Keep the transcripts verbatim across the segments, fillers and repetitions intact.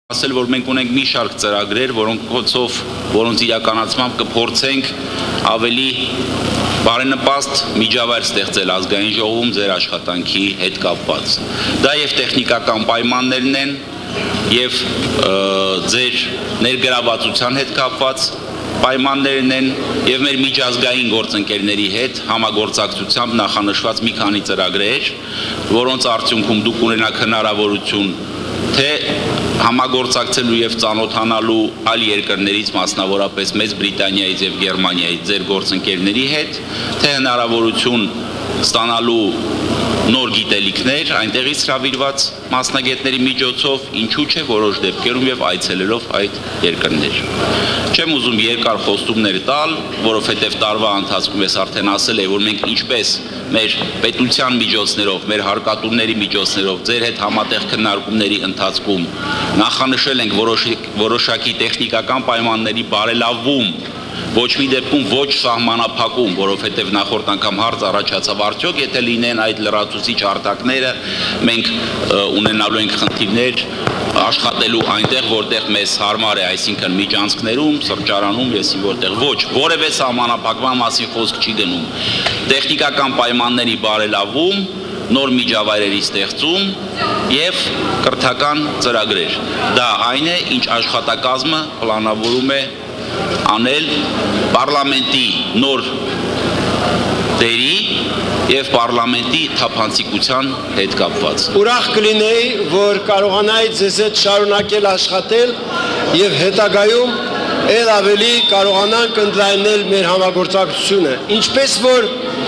Ասել, որ մենք ունենք մի շարք ծրագրեր, որոնցով, որոնց իրականացմամբ կփորձենք ավելի բարենպաստ միջավայր ստեղծել ազգային ժողովում ձեր աշխատանքի հետ կապված։ Դա եւ տեխնիկական պայմաններն են, եւ ձեր ներգրավվածության հետ կապված պայմաններն են, եւ մեր միջազգային գործընկերների հետ համագործակցությամբ նախանշված մի քանի ծրագրեր, որոնց արդյունքում դուք ունենաք հնարավորություն թե համագործակցելու եւ ծանոթանալու այլ երկրներից, մասնավորապես Մեծ Բրիտանիայից եւ Գերմանիայից ձեր գործընկերների հետ, թե հնարավորություն ստանալու նոր գիտելիքներ այնտեղից հրավիրված մասնագետների միջոցով, ինչու՞ չէ որոշ դեպքերում եւ այցելելով այդ երկրներ։ Չեմ ուզում երկար խոստումներ տալ, որովհետեւ տարվա ընթացքում ես արդեն ասել եմ, որ մենք ինչպես մեր պետության միջոցներով, մեր հարկատուների միջոցներով, ձեր հետ համատեղ քննարկումների ընթացքում նախանշել ենք որոշակի տեխնիկական պայմանների բարելավում, ոչ մի դեպքում ոչ սահմանափակում, որովհետև նախորդ անգամ հարց առաջացավ արդյոք, եթե լինեն այդ լրացուցիչ արտակները, մենք ունենալու ենք խնդիրներ աշխատելու այնտեղ, որտեղ մեզ հարմար է, այսինքն միջանցքներում, սրճարանում, եսի որտեղ ոչ, որևէ սահմանափակման մասին խոսք չի գնում։ Տեխնիկական պայմանների բարելավում, նոր միջավայրերի ստեղծում եւ կրթական ծրագրեր։ Դա այն է, ինչ աշխատակազմը պլանավորում է անել պարլամենտի նոր դերի եւ պարլամենտի թափանցիկության հետ կապված։ Ուրախ կլինեի, որ կարողանայի ձեզ հետ շարունակել աշխատել եւ հետագայում ել ավելի կարողանանք ընդլայնել մեր համագործակցությունը։ Ինչպես որ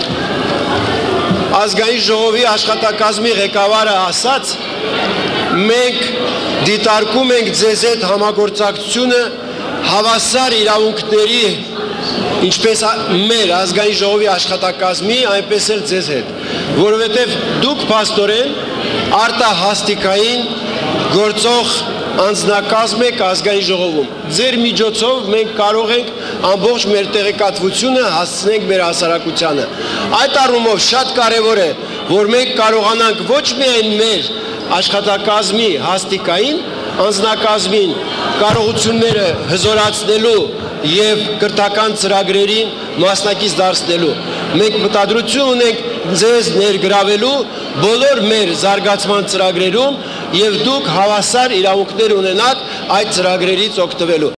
ազգային ժողովի աշխատակազմի ղեկավարը ասաց, մենք դիտարկում ենք ձեզ հետ համագործակցությունը հավասար իրավունքների, ինչպես մեր ազգային ժողովի աշխատակազմի, այնպես էլ ձեզ հետ, որովհետև դուք փաստորեն արտահասթիկային գործող անձնակազմ եք ազգային ժողովում։ Ձեր միջոցով մենք կարող ենք ամբողջ մեր տեղեկատվությունը հասցնենք մեր հասարակությանը։ Այդ առումով շատ կարևոր է, որ մենք կարողանանք ոչ միայն մեր աշխատակազմի հաստիկային անձնակազմին կարողությունները հզորացնելու եւ կրթական ծրագրերին մասնակից դարձնելու։ Մենք մտադրություն ունենք ձեզ ներգրավելու բոլոր մեր զարգացման ծրագրերում եւ դուք հավասար իրավունքներ ունենաք այդ ծրագրերից օգտվելու։